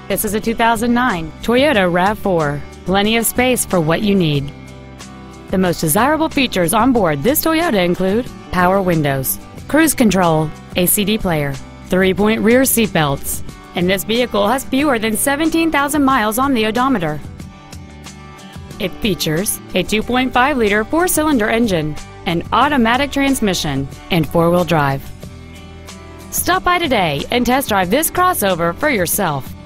This is a 2009 Toyota RAV4. Plenty of space for what you need. The most desirable features on board this Toyota include power windows, cruise control, a CD player, 3-point rear seat belts, and this vehicle has fewer than 17,000 miles on the odometer. It features a 2.5-liter 4-cylinder engine, an automatic transmission, and 4-wheel drive. Stop by today and test drive this crossover for yourself.